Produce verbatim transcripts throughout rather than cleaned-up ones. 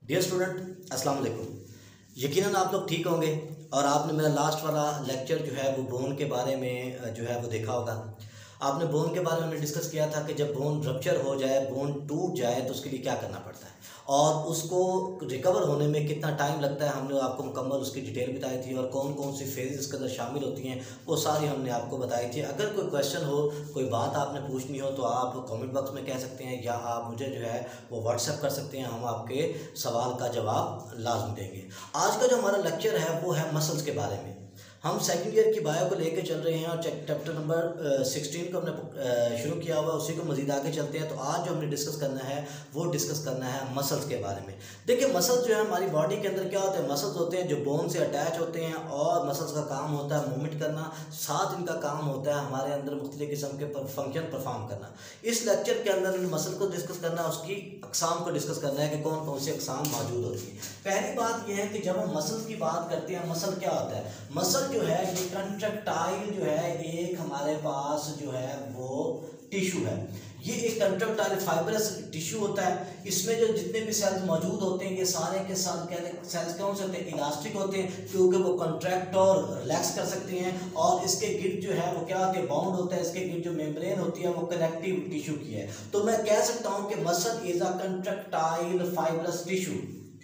Dear student अस्सलाम वालेकुम। यकीनन आप लोग ठीक होंगे और आपने मेरा लास्ट वाला लेक्चर जो है वो बोन के बारे में जो है वो देखा होगा। आपने बोन के बारे में हमने डिस्कस किया था कि जब बोन रप्चर हो जाए, बोन टूट जाए तो उसके लिए क्या करना पड़ता है और उसको रिकवर होने में कितना टाइम लगता है। हमने आपको मुकम्मल उसकी डिटेल बताई थी और कौन कौन सी फेज इसके अंदर शामिल होती हैं वो सारी हमने आपको बताई थी। अगर कोई क्वेश्चन हो, कोई बात आपने पूछनी हो तो आप कमेंट बॉक्स में कह सकते हैं या आप मुझे जो है वो व्हाट्सएप कर सकते हैं। हम आपके सवाल का जवाब लाजमी देंगे। आज का जो हमारा लेक्चर है वो है मसल्स के बारे में। हम सेकंड ईयर की बायो को लेके चल रहे हैं और चैप्टर नंबर सिक्सटीन को हमने शुरू किया हुआ, उसी को मज़ीद आगे चलते हैं। तो आज जो हमने डिस्कस करना है वो डिस्कस करना है मसल्स के बारे में। देखिए, मसल्स जो है हमारी बॉडी के अंदर क्या होते हैं, मसल्स होते हैं जो बोन से अटैच होते हैं और मसल्स का काम होता है मूवमेंट करना, साथ इनका काम होता है हमारे अंदर मुख्तलिफ किस्म के फंक्शन परफॉर्म करना। इस लेक्चर के अंदर मसल को डिस्कस करना, उसकी अकसाम को डिस्कस करना है कि कौन कौन सी अकसाम मौजूद होती है। पहली बात यह है कि जब हम मसल्स की बात करते हैं, मसल क्या होता है? मसल जो है ये कंट्रैक्टाइल जो है एक हमारे पास जो है वो टिश्यू है। ये एक कंट्रैक्टाइल फाइबरस टिश्यू होता है। इसमें जो जितने भी सेल्स मौजूद होते हैं ये सारे के साथ कहते हैं सेल्स कौन से होते हैं, इलास्टिक होते हैं, क्योंकि वो कंट्रैक्ट और रिलैक्स कर सकते हैं। और इसके गिर्द जो है वो क्या होते हैं, बाउंड होता है। इसके गिर्द जो मेम्ब्रेन होती है वो कनेक्टिव टिश्यू की है। तो मैं कह सकता हूँ कि muscle is a contractile fibrous tissue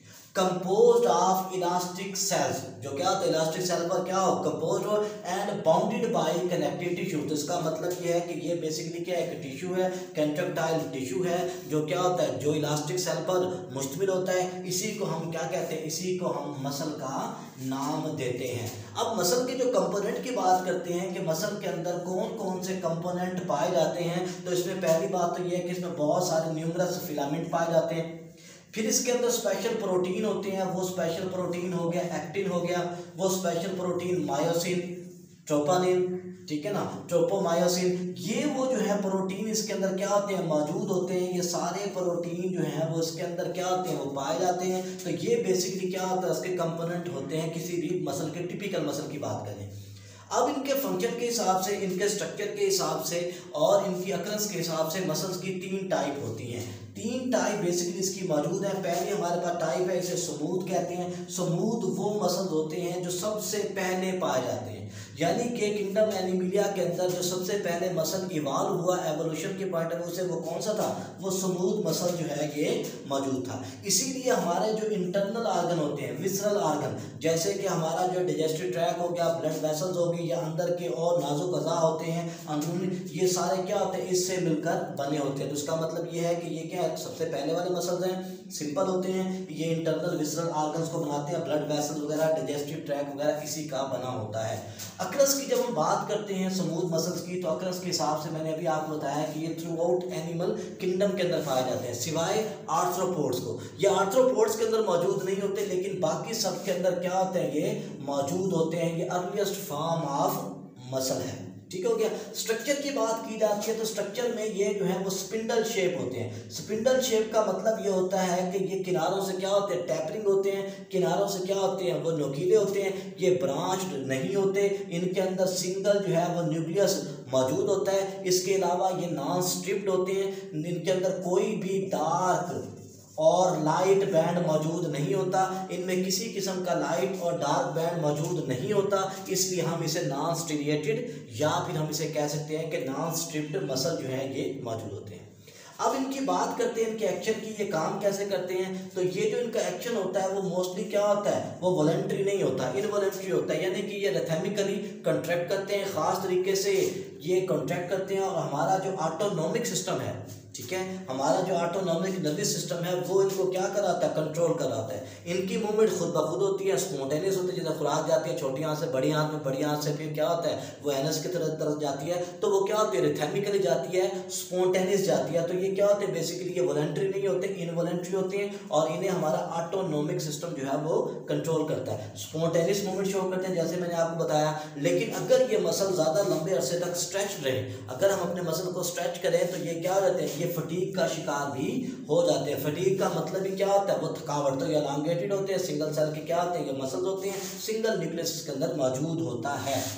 composed of elastic cells. जो क्या होता है, इलास्टिक सेल पर क्या हो, कंपोज्ड हो and bounded by connective tissue. तो इसका मतलब ये है कि ये बेसिकली क्या है, एक टिश्यू है, कंट्रैक्टाइल टिश्यू है जो क्या होता है, जो इलास्टिक सेल पर मुश्तमिल होता है। इसी को हम क्या कहते हैं, इसी को हम मसल का नाम देते हैं। अब मसल के जो कंपोनेंट की बात करते हैं कि मसल के अंदर कौन कौन से कंपोनेंट पाए जाते हैं, तो इसमें पहली बात तो ये है कि इसमें बहुत सारे न्यूमरस फिलामेंट पाए जाते हैं। फिर इसके अंदर स्पेशल प्रोटीन होते हैं, वो स्पेशल प्रोटीन हो गया एक्टिन हो गया, वो स्पेशल प्रोटीन मायोसिन, ट्रोपोनिन, ठीक है ना, ट्रोपोमायोसिन। ये वो जो है प्रोटीन इसके अंदर क्या होते हैं, मौजूद होते हैं। ये सारे प्रोटीन जो हैं वो इसके अंदर क्या होते हैं, वो पाए जाते हैं। तो ये बेसिकली क्या होता है, उसके कंपोनेंट होते हैं किसी भी मसल के। टिपिकल मसल की बात करें, अब इनके फंक्शन के हिसाब से, इनके स्ट्रक्चर के हिसाब से और इनकी अकरेंस के हिसाब से मसल्स की तीन टाइप होती हैं। तीन टाइप बेसिकली इसकी मौजूद है। पहले हमारे पास टाइप है, इसे स्मूथ कहते हैं। स्मूथ वो मसल्स होते हैं जो सबसे पहले पाए जाते हैं, यानी कि किंगडम एनिमिलिया के अंदर जो सबसे पहले मसल इवाल्व हुआ एवोल्यूशन के पॉइंट ऑफ व्यू से, वो कौन सा था, वो स्मूथ मसल जो है ये मौजूद था। इसीलिए हमारे जो इंटरनल आर्गन होते हैं, विसरल आर्गन, जैसे कि हमारा जो डाइजेस्टिव ट्रैक हो गया, ब्लड वेसल्स हो गई या अंदर के और नाजुक अज़ा होते हैं अंदरूनी, ये सारे क्या होते हैं, इससे मिलकर बने होते हैं। तो इसका मतलब ये है कि ये क्या है, सबसे पहले वाले मसल्स हैं, सिंपल होते हैं। ये इंटरनल विसरल आर्गन्स को बनाते हैं, ब्लड वेसल्स वगैरह, डाइजेस्टिव ट्रैक वगैरह इसी का बना होता है। अक्रस की जब हम बात करते हैं स्मूथ मसल्स की, तो अक्रस के हिसाब से मैंने अभी आपको बताया कि ये थ्रू आउट एनिमल किंगडम के अंदर पाए जाते हैं, सिवाय आर्थ्रोपोड्स को। ये आर्थ्रोपोड्स के अंदर मौजूद नहीं होते, लेकिन बाकी सब के अंदर क्या होते हैं, ये मौजूद होते हैं। ये अर्लीस्ट फॉर्म ऑफ मसल है, ठीक हो गया। स्ट्रक्चर की बात की जाती है तो स्ट्रक्चर में ये जो है वो स्पिंडल शेप होते हैं। स्पिंडल शेप का मतलब ये होता है कि ये किनारों से क्या होते हैं, टैपरिंग होते हैं, किनारों से क्या होते हैं, वो नोकीले होते हैं। ये ब्रांच्ड नहीं होते, इनके अंदर सिंगल जो है वो न्यूक्लियस मौजूद होता है। इसके अलावा ये नॉन स्ट्रिप्ड होते हैं, इनके अंदर कोई भी डार्क और लाइट बैंड मौजूद नहीं होता। इनमें किसी किस्म का लाइट और डार्क बैंड मौजूद नहीं होता, इसलिए हम इसे नॉन स्टीरिएटेड या फिर हम इसे कह सकते हैं कि नॉन स्ट्रिप्ड मसल जो है ये मौजूद होते हैं। अब इनकी बात करते हैं इनके एक्शन की, ये काम कैसे करते हैं। तो ये जो इनका एक्शन होता है वो मोस्टली क्या होता है, वो वॉलंटरी नहीं होता, इनवॉलंटरी होता है। यानी कि ये रिथमिकली कंट्रैक्ट करते हैं, ख़ास तरीके से ये कंट्रैक्ट करते हैं। और हमारा जो ऑटोनॉमिक सिस्टम है, ठीक है, हमारा जो ऑटोनॉमिक नर्वस सिस्टम है वो इनको क्या कराता है, कंट्रोल कराता है। इनकी मूवमेंट खुद ब खुद होती है, स्पॉन्टेनियस होती है। जैसे खुराक जाती है छोटी आंत से बड़ी आंत में, बड़ी आंत से फिर क्या होता है, वो एनस की तरफ तरफ जाती है, तो वो क्या होती है, रिथमिकली जाती है, स्पॉन्टेनियस जाती है। तो ये क्या होते हैं, बेसिकली ये वॉलंटरी नहीं होते, इनवॉलंटरी होते हैं। और इन्हें हमारा ऑटोनॉमिक सिस्टम जो है वो कंट्रोल करता है। स्पॉन्टेनियस मूवमेंट शो करते हैं जैसे मैंने आपको बताया। लेकिन अगर ये मसल ज़्यादा लंबे अरसे तक स्ट्रेच रहे, अगर हम अपने मसल को स्ट्रेच करें तो ये क्या हो जाते हैं, ये फटीग का शिकार भी हो जाते हैं। फटीग का मतलब भी क्या होता है, वो थकावट। तो ये एलांगेटेड होते हैं, सिंगल सेल के क्या होते हैं, ये मसल्स होते हैं, सिंगल न्यूक्लियस के अंदर मौजूद होता है।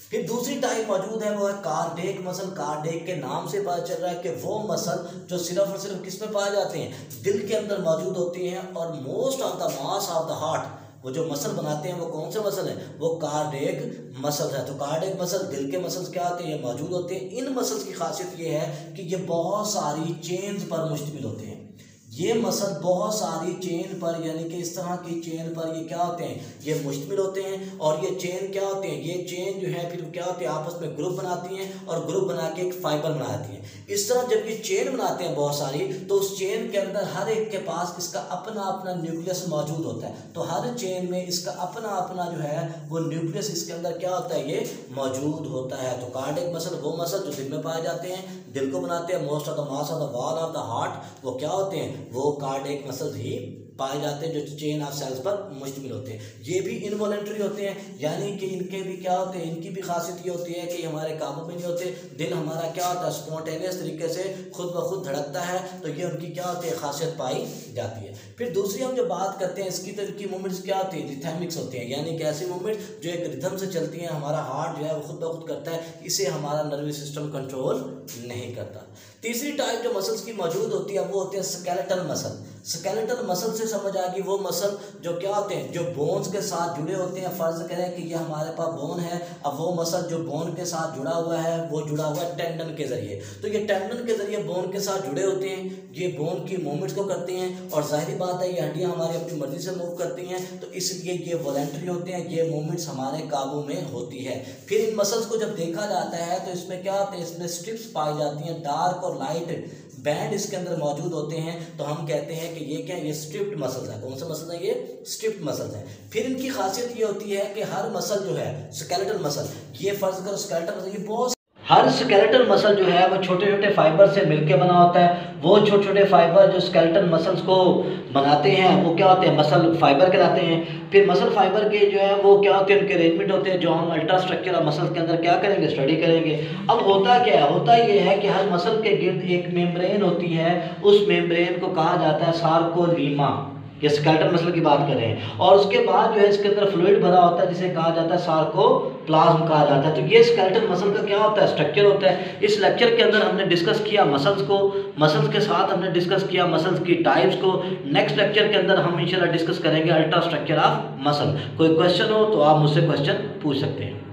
फिर दूसरी टाइप मौजूद है वो है कार्डियक मसल। कार्डियक के नाम से पता चल रहा है कि वो मसल जो सिर्फ और सिर्फ किस में पाए जाते हैं, दिल के अंदर मौजूद होती हैं, और most of the mass of the heart, वो जो मसल बनाते हैं वो कौन से मसल हैं, वो कार्डियक मसल है। तो कार्डियक मसल, दिल के मसल्स क्या होते हैं, ये मौजूद होते हैं। इन मसल्स की खासियत ये है कि ये बहुत सारी चेन्स पर मुश्तमिल होते हैं। ये मसल बहुत सारी चेन पर, यानी कि इस तरह की चेन पर ये क्या होते हैं, ये मुश्तमिल होते हैं। और ये चेन क्या होते हैं, ये चेन जो है फिर क्या होते हैं, आपस में ग्रुप बनाती हैं और ग्रुप बना के एक फाइबर बनाती हैं। इस तरह जब ये चेन बनाते हैं बहुत सारी, तो उस चेन के अंदर हर एक के पास इसका अपना अपना न्यूक्लियस मौजूद होता है। तो हर चेन में इसका अपना अपना जो है वो न्यूक्लियस इसके अंदर क्या होता है, ये मौजूद होता है। तो कार्डियक मसल वो मसल जो दिल में पाए जाते हैं, दिल को बनाते हैं। Most of the mass of the wall of the heart वो क्या होते हैं, वो कार्डियक मसल्स ही पाए जाते हैं, जो चेन ऑफ सेल्स पर मुश्तमिल होते हैं। ये भी इनवॉलेंट्री होते हैं, यानी कि इनके भी क्या होते हैं, इनकी भी खासियत ये होती है कि हमारे काबू में नहीं होते। दिल हमारा क्या होता है, स्पॉन्टेनियस तरीके से खुद ब खुद धड़कता है। तो ये उनकी क्या होती है, खासियत पाई जाती है। फिर दूसरी हम जो बात करते हैं इसकी, तो इनकी मूवमेंट्स क्या होती है, रिथमिक्स होती हैं, यानी कि ऐसी मूवमेंट्स जो एक रिथम से चलती हैं। हमारा हार्ट जो है वो खुद ब खुद करता है, इसे हमारा नर्वस सिस्टम कंट्रोल नहीं करता। तीसरी टाइप जो मसल्स की मौजूद होती है वो होती है स्केलेटल मसल। स्केलेटल मसल से समझ आ गई वो मसल जो क्या होते हैं, जो बोन्स के साथ जुड़े होते हैं। फर्ज करें कि ये हमारे पास बोन है, अब वो मसल जो बोन के साथ जुड़ा हुआ है वो जुड़ा हुआ है टेंडन के जरिए। तो ये टेंडन के जरिए बोन के साथ जुड़े होते हैं, ये बोन की मूवमेंट्स को करते हैं। और जाहिर बात है ये हड्डियां हमारी अपनी मर्जी से मूव करती हैं, तो इसलिए ये वॉलेंट्री होते हैं, ये मूवमेंट्स हमारे काबू में होती है। फिर इन मसल्स को जब देखा जाता है तो इसमें क्या होते हैं, इसमें स्ट्रिप्स पाई जाती हैं, डार्क और लाइट बैंड इसके अंदर मौजूद होते हैं। तो हम कहते हैं कि ये क्या है, ये स्ट्रिप्ड मसल्स है। कौन सा मसल है, ये स्ट्रिप्ड मसल्स है। फिर इनकी खासियत ये होती है कि हर मसल जो है स्केलेटल मसल, ये फर्ज करो स्केलेटल मसल, ये बहुत हर स्केलेटल मसल जो है वो छोटे छोटे फाइबर से मिलके बना होता है। वो छोटे छोटे फाइबर जो स्केलेटल मसल्स को बनाते हैं वो क्या होते हैं, मसल फाइबर कहलाते हैं। फिर मसल फाइबर के जो है वो क्या होते हैं, उनके अरेंजमेंट होते हैं, जो हम अल्ट्रा स्ट्रक्चर ऑफ मसल के अंदर क्या करेंगे, स्टडी करेंगे। अब होता क्या है, होता ये है कि हर मसल के गिर्द एक मेम्ब्रेन होती है, उस मेम्ब्रेन को कहा जाता है सार्कोलीमा। ये स्केलेटल मसल की बात कर रहे हैं। और उसके बाद जो है इसके अंदर फ्लूइड भरा होता है जिसे कहा जाता है सार्कोप्लाज्म कहा जाता है। तो ये स्केलेटल मसल का क्या होता है, स्ट्रक्चर होता है। इस लेक्चर के अंदर हमने डिस्कस किया मसल्स को, मसल्स के साथ हमने डिस्कस किया मसल्स की टाइप्स को। नेक्स्ट लेक्चर के अंदर हम इंशाल्लाह डिस्कस करेंगे अल्ट्रा स्ट्रक्चर ऑफ मसल। कोई क्वेश्चन हो तो आप मुझसे क्वेश्चन पूछ सकते हैं।